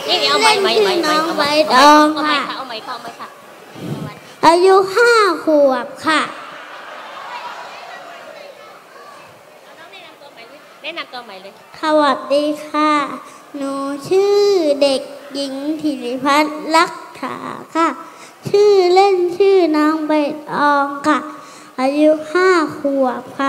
นี่เอาใหม่น้องใบตองค่ะเอาใหม่ค่ะอายุ5 ขวบค่ะแนะนำตัวใหม่เลยสวัสดีค่ะหนูชื่อเด็กหญิงธิริพัฒน์ลักษาค่ะชื่อเล่นชื่อน้องใบตองค่ะอายุ5 ขวบค่ะ